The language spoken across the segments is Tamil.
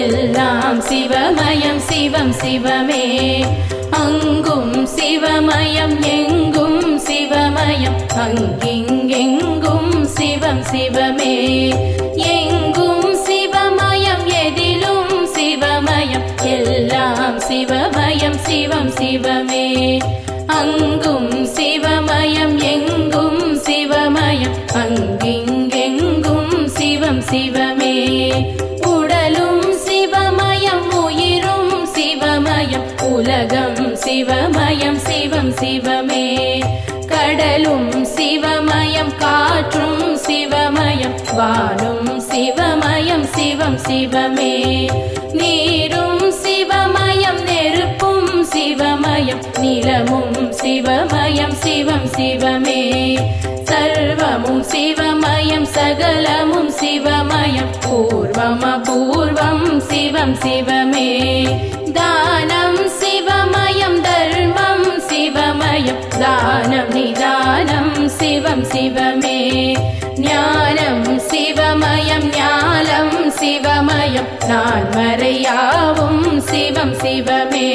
எல்லாம் சிவமயம் சிவம் சிவமே. அங்கும் சிவமயம் எங்கும் சிவமயம் அங்கிங்கெங்கும் சிவம் சிவமே. எங்கும் சிவமயம் எதிலும் சிவமயம் எல்லாம் சிவமயம் சிவம் சிவமே. அங்கும் சிவமயம் எங்கும் சிவமயம் அங்கிங்கெங்கும் சிவம் சிவமே. உடலும் சிவமயம் உயிரும் சிவமயம் உலகம் சிவமயம் சிவம் சிவமே. கடலும் சிவமயம் காற்றும் சிவமயம் வானும் சிவமயம் சிவம் சிவமே. நீரும் சிவமயம் நெருப்பும் சிவமயம் நிலமும் சிவமயம் சிவம் சிவமே. சர்வமும் சிவமயம் சகலமும் சிவமயம் பூர்வம் அபூர்வம் சிவம் சிவமே. தானம் சிவமயம் தர்மம் சிவமயம் தானம் நிதானம் சிவம் சிவமே. ஞானம் சிவமயம் ஞானம் சிவமயம் நான்மறையாவும் சிவம் சிவமே.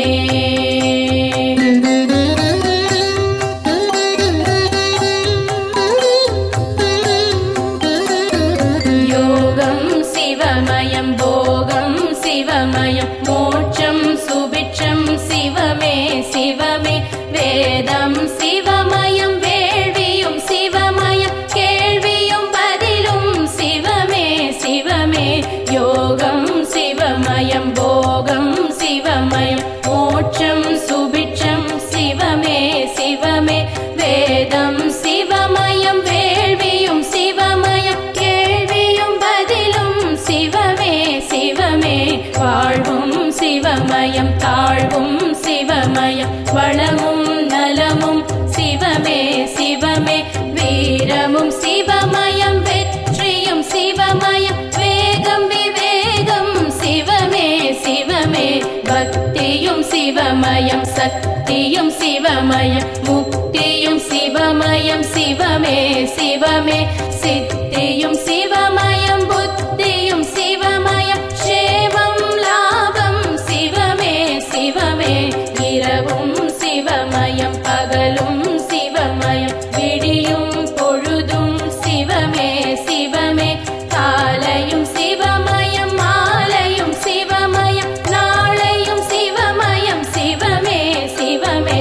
யோகம் சிவமயம் போகம் சிவமயம் மோட்சம் சுபிட்சம் சிவமே சிவமே. வேதம் சிவமயம் வேள்வியும் சிவமயம் கேள்வியும் பதிலும் சிவமே சிவமே. யோகம் சிவமயம் போகம் சிவமயம் மோட்சம் சுபிட்சம் சிவமே சிவமே. வேதம் சிவமயம் வேள்வியும் சிவமயம் கேள்வியும் பதிலும் சிவமே சிவமே. வாழ்வும் சிவமயம் தாழ்வும் சிவமயம் வளமும் நலமும் சிவமே சிவமே. வீரமும் சிவமயம் வெற்றியும் சிவமயம் வேகம் விவேகம் சிவமே சிவமே. பக்தியும் சிவமயம் சக்தியும் சிவமயம் முக்தியும் சிவமயம் சிவமே சிவமே. சித்தியும் சிவமயம் புத்தியும் சிவமயம் க்ஷேமம் லாபம் சிவமே சிவமே. இரவும் சிவமயம் பகலும் சிவமயம் விடியும் பொழுதும் சிவமே சிவமே. காலையும் சிவமயம் மாலையும் சிவமயம் நாளையும் சிவமயம் சிவமே சிவமே.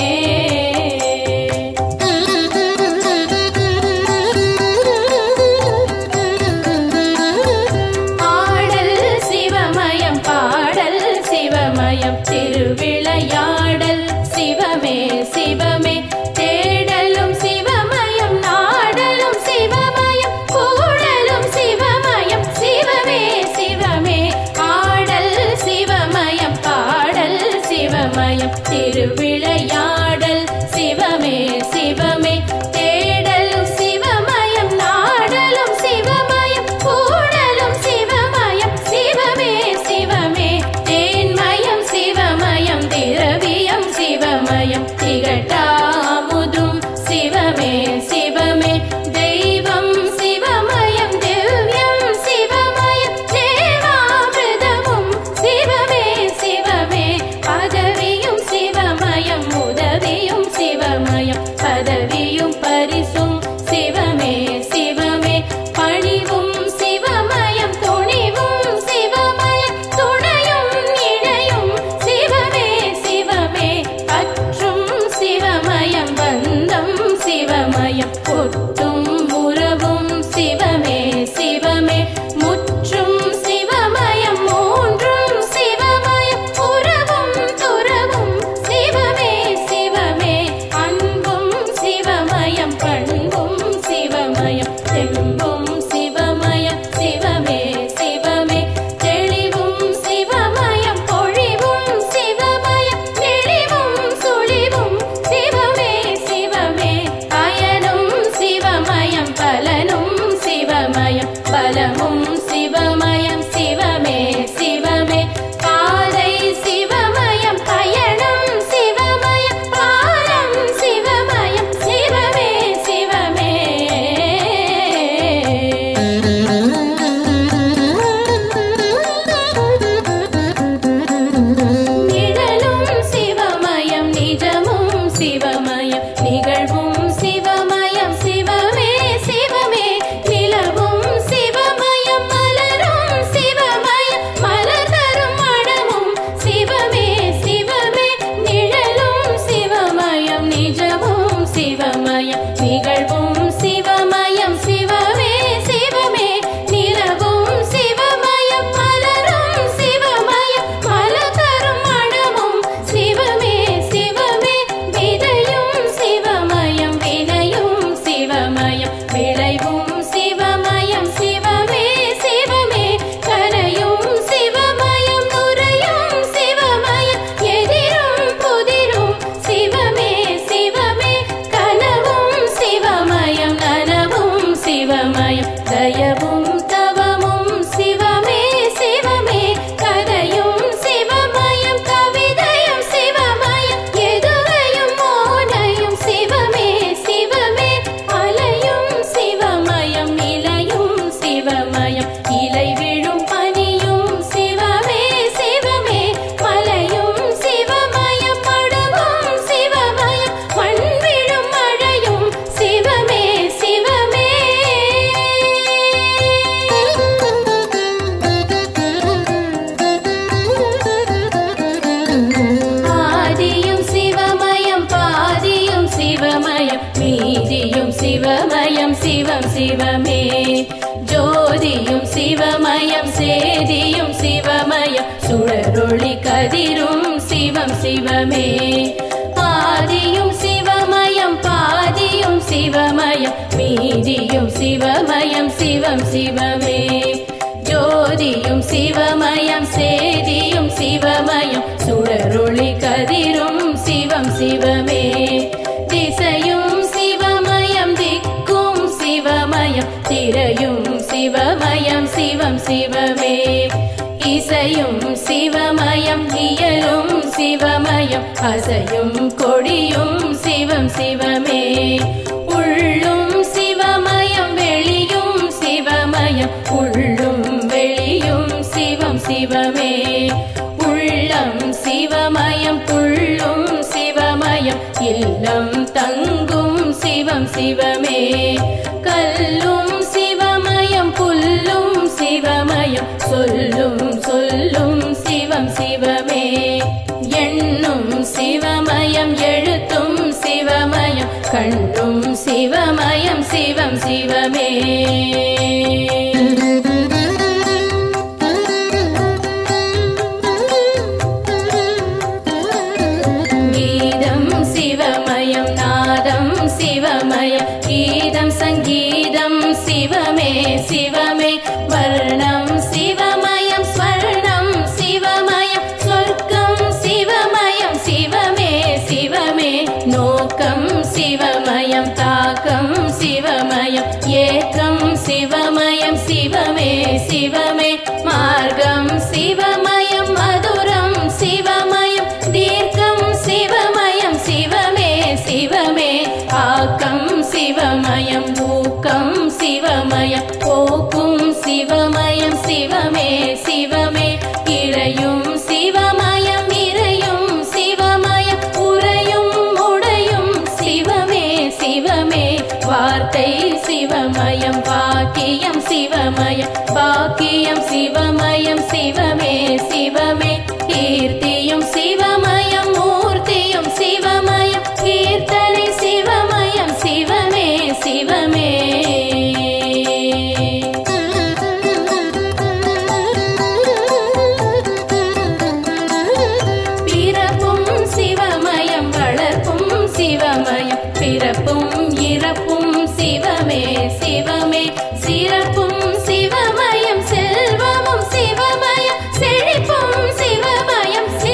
ஆடல் சிவமயம் பாடல் சிவமயம் திருவிளையாடல் சிவமே சிவமே. தேடலும் சிவமயம் நாடலும் சிவமயம் கூடலும் சிவமயம் சிவமே சிவமே. ஆடல் சிவமயம் பாடல் சிவமயம் திருவிளையாடல் சிவமே சிவமே. தேடலும் சிவமயம் நாடலும் சிவமயம் கூடலும் சிவமயம் சிவமே சிவமே. தேன்மயம் சிவமயம் திரவியம் சிவமயம் திகட்டாமுதும் சிவமே சிவமே. தெய்வம் சிவமயம் திவ்யம் சிவமயம் தேவாமிர்தமும் சிவமே சிவமே. பதவியும் சிவமயம் சிவமயம் சிவம் சிவமே ஜோதியும் சிவமயம் சேதியும் சிவமயம் சுடரொளி கதிரும் சிவம் சிவமே ஆதியும் சிவமயம் பாதியும் சிவமயம் மீதியும் சிவமயம் சிவம் சிவமே ஜோதியும் சிவமயம் சேதியும் சிவமயம் சுடரொளி கதிரும் சிவம் சிவமே திசையும் சிவமயம் திக்கும் சிவமயம் திரையும் சிவமயம் சிவம் சிவமே இசையும் சிவமயம் இயலும் சிவமயம் அசையும் கொடியும் சிவம் சிவமே உள்ளும் சிவமயம் வெளியும் சிவமயம் உள்ளும் வெளியும் சிவம் சிவமே உள்ளம் சிவமயம் புள்ளும் சிவமயம் இல்லம் தங்கும் சிவம் சிவமே கல்லும் சிவமயம் புல்லும் சிவமயம் சொல்லும் சொல்லும் சிவம் சிவமே எண்ணும் சிவமயம் எழுத்தும் சிவமயம் கண்ணும் சிவமயம் சிவம் சிவமே கீதம் சிவமயம் நாதம் சிவமயம் கீதம் சங்கீதம் சிவமே சிவமே வர்ணம் சிவமயம் ஸ்வர்ணம் சிவமயம் சொர்க்கம் சிவமயம் சிவமே சிவமே நோக்கம் சிவமயம் தாக்கம் சிவமயம் ஏக்கம் சிவமயம் சிவமே சிவமே மார்க்கம் சிவமயம் மதுரம் சிவமயம் தீர்க்கம் சிவமயம் சிவமே சிவமே ஆக்கம் சிவமயம் ஊக்கம் சிவமயம் போக்கும் சிவமயம் சிவமே சிவமே இறையும் சிவமயம் இறையும் சிவமயம் உறையும் உடையும் சிவமே சிவமே வார்த்தை சிவமயம் பாக்கியம் சிவமயம் பாக்கியம் சிவமயம் சிவமே சிவமே கீர்த்தியும் சிவமயம் மூர்த்தியும் சிவமயம் கீர்த்தனை சிவமயம் சிவமே சிவமே பிறப்பும் சிவமயம் வளர்ப்பும் சிவமயம் பிறப்பும் இறப்பும் சிவமே சிவமே சிறப்பும் சிவமயம் செல்வமும் சிவமயம் செழிப்பும் சிவமயம்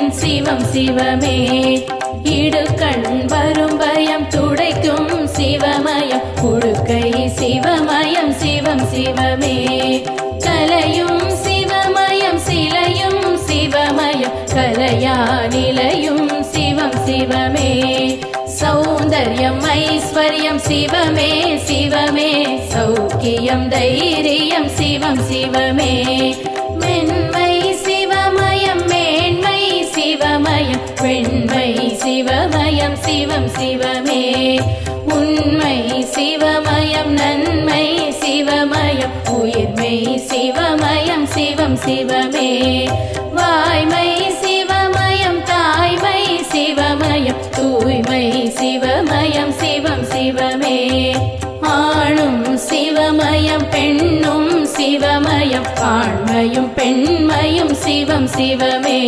சிவம் சிவமே. இடுக்கண் வரும் பயம் துடைக்கும் சிவமயம் உடுக்கை சிவமயம் சிவம் சிவமே. கலையும் சிவமயம் சிலையும் சிவமயம் கலையா நிலையும் சிவம் சிவமே. சௌந்தர்யம் ஐஸ்வர்யம் சிவமே சிவமே. சௌக்கியம் தைரியம் சிவம் சிவமே. மென்மை சிவமயம் மேன்மை சிவமயம் வெண்மை சிவமயம் சிவம் சிவமே. உண்மை சிவமயம் நன்மை சிவமயம் உயிர்மை சிவமயம் சிவம் சிவமே. வாய்மை சிவமயம் தாய்மை சிவமயம் தூய்மை சிவமயம் சிவம் சிவமே. ஆணும் சிவமயம் பெண்ணும் சிவமயம் ஆண்மையும் பெண்மையும் சிவம் சிவமே.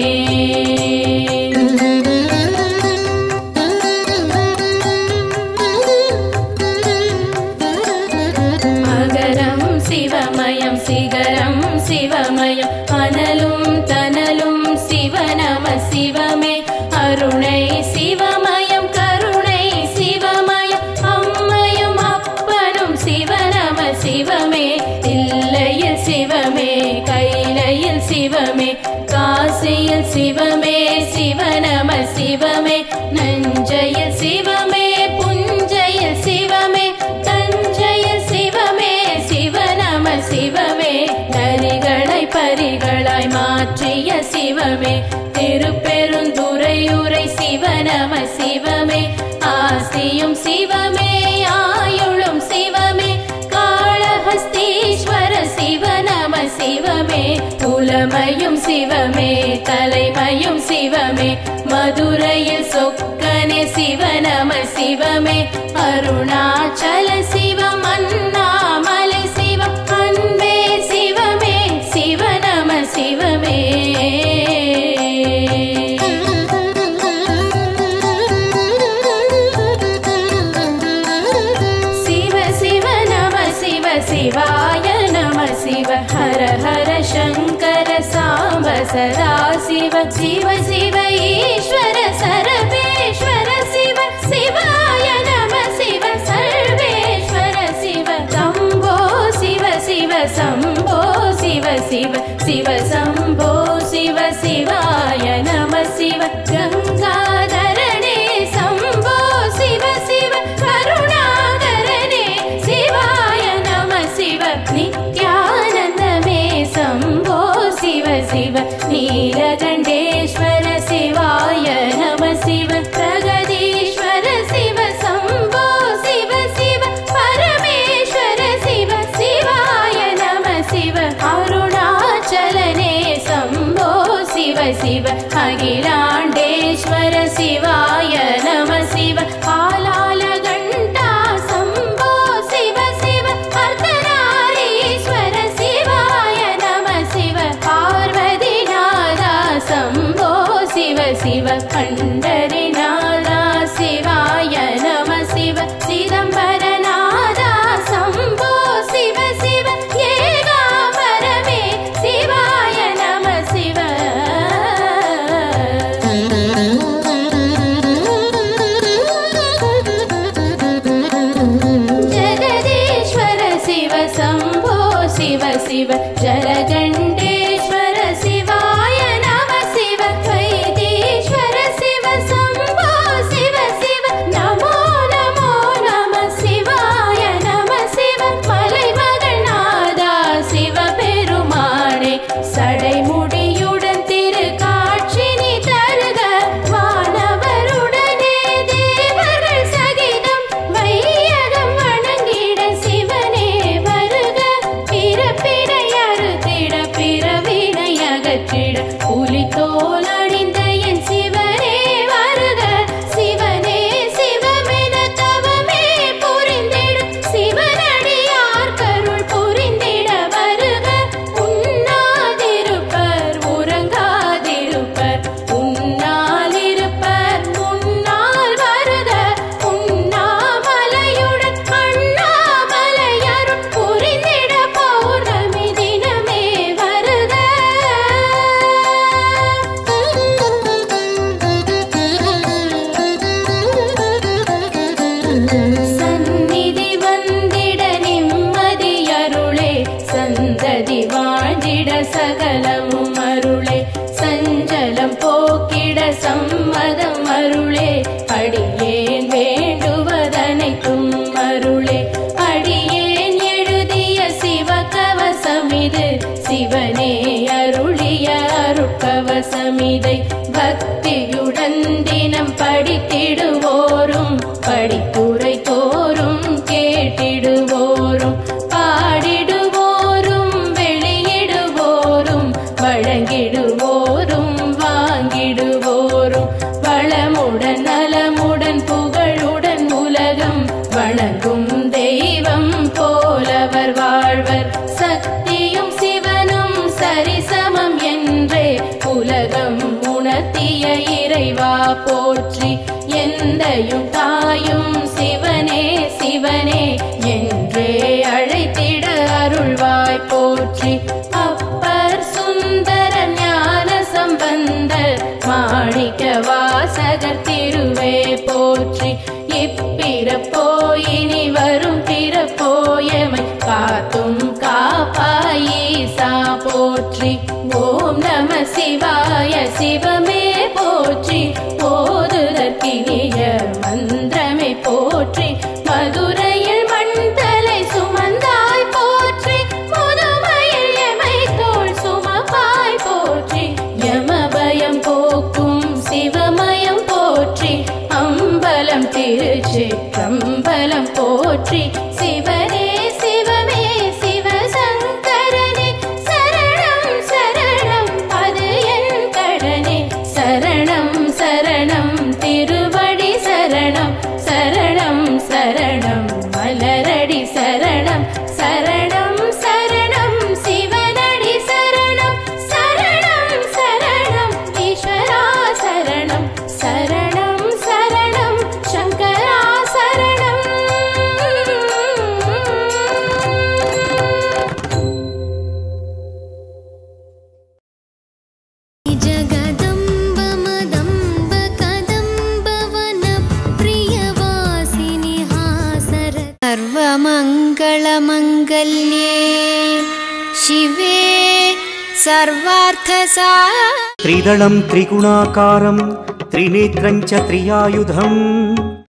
அகரம் சிவமயம் சிகரம் சிவமயம் அனலும் தனலும் சிவநம சிவமே. அருணை சிவமயம் கருணை சிவமயம் அம்மையும் அப்பனும் சிவநம சிவமே. இல்லையில் சிவமே கைலையில் சிவமே காசியில் சிவமே சிவநம சிவமே. நஞ்சையில் சிவமே புஞ்சையில் சிவமே தஞ்சையில் சிவமே சிவநம சிவமே. நரிகளை பரிகளாய் மாற்றிய சிவமே திருப்பெருந்துறையுரை சிவநம சிவமே. ஆசியும் சிவமே ஆயுளும் சிவமே காளஹஸ்தீஸ்வர சிவநம சிவமே. புலமையும் சிவமே தலைமையும் சிவமே மதுரையில் சொக்கனே சிவநம சிவமே. அருணாச்சல சிவம் அண்ணாமலை சிவம் அன்பே சிவமே சிவநம சிவமே. சிவ சிவ நம சிவ சிவாய நம சிவ ஹர ஹர சங்கர சாம்ப சதா சிவ சிவ சிவ ஈஸ்வர சரபேஸ்வர சிவ சிவாய நம சிவ சர்வேஸ்வர சிவ சம்போ சிவ சிவ சம்போ சிவ சிவ சிவ சம்போ சிவ சிவாய நம சிவ. கங்காதரனே சம்போ சிவ சிவ கருணாகரனே சிவாய நம சிவ. நித்யானந்தமே சம்போ சிவ சிவ நீலகண்டேஸ்வர சிவாய நம சிவ. பிரகதீஸ்வர சிவ சம்போ சிவ சிவ பரமேஸ்வர சிவ சிவாய நம சிவ. அருணாச்சலனே சம்போ சிவ சிவ அகிலாண்டேஸ்வர சிவாய நம சிவ. ஆலாலகண்டா சம்போ சிவ சிவ அர்த்தநாரீஸ்வர சிவாய நம சிவ. பார்வதிநாதா சம்போ சிவ சிவ பண்டரிநாதா சிவாய நம சிவ. சிதம்பரநாதா சம்போ சிவ சிவ ஏகாம்பரமே சிவாய நம சிவ. ஜெகதீஸ்வர சிவ சம்போ சிவ சிவ ஜலகண்டேஸ்வர சிவாய நம சிவ. வைத்தீஸ்வர சிவ சம்போ சிவ சிவ நமோ நமோ நம சிவாய நம சிவ. மலைமகள்நாதா சிவ பெருமானே சடைமுடியுடன் திரு காட்சி நீ தருக. வானவருடனே தேவர்கள் சகிதம் வையகம் வணங்கிட சிவனே வருக. பிறப்பினை அறுத்திட பிறவினை அகற்றிட புலித்தோல் அணிந்த என் சிவனே வருக. சிவனே சிவமென தவமே புரிந்திடும் சிவனடியார் கருள் புரிந்திட வருக. உண்ணாதிருப்பர் உறங்காதிருப்பர் உன்னால் இருப்பர் முன்னால் வருக. உண்ணாமலையுடன் அண்ணாமலையருள் புரிந்திட பௌர்ணமி தினமே வருக. சகலமும் அருளே சஞ்சலம் போக்கிட சம்மதம் அருளே அடியேன் வேண்டுவதனைத்தும் அருளே அடியேன் எழுதிய சிவகவசமிது சிவனே அருளிய அருட்கவசமிதை பக்தியுடன் தினம் படித்திடுவோரும் படிப்புரை தோறும் கேட்டிடுவோரும் பாடிடுவோரும் வெளியிடுவோரும் வழங்கிடுவோரும் வாங்கிடுவோரும் வளமுடன் நலமுடன் புகழுடன் உலகம் வணங்கும் தெய்வம் போலவர் வாழ்வர் சக்தியும் சிவனும் சரிசமம் என்றே உலகம் உணர்த்திய இறைவா போற்றி எந்தையும் தாயும் சிவனே சிவனே என்றே அழைத்திட அருள்வாய் போற்றி அப்பர் சுந்தர ஞான சம்பந்தர் மாணிக்க வாசகர் திருவே போற்றி இப்பிறப்போ இனி வரும் பிறப்போயமை காத்தும் காப்பாயீசா போற்றி ஓம் நம சிவாய சிவமே போற்றி ஓதுதற்கினிய மந்திரமே போற்றி மதுரையில் மண்தலை சுமந்தாய் போற்றி முதுமையில் எமை தோள் சுமப்பாய் போற்றி யமபயம் போக்கும் சிவமயம் போற்றி அம்பலம் திருச்சிற்றம்பலம் போற்றி சிவனே சிவமே சிவசங்கரனே சரணம் சரணம் அது என் கடனே சரணம் சரணம் திருவடி சரணம் சரணம் சரணம் மலரடி சரணம் சரணம் சரணம் சிவனடி சரணம் சரணம் சரணம் ஈஸ்வரா சரணம் சரணம் சரணம் சங்கரா சரணம் जगदम्ब मदम्ब कदम्ब वन प्रियवासिनि हासर सर्वमङ्गलमङ्गल्ये शिवे सर्वार्थसा त्रिदलं त्रिगुणाकारं त्रिनेत्रं च त्रियायुधम्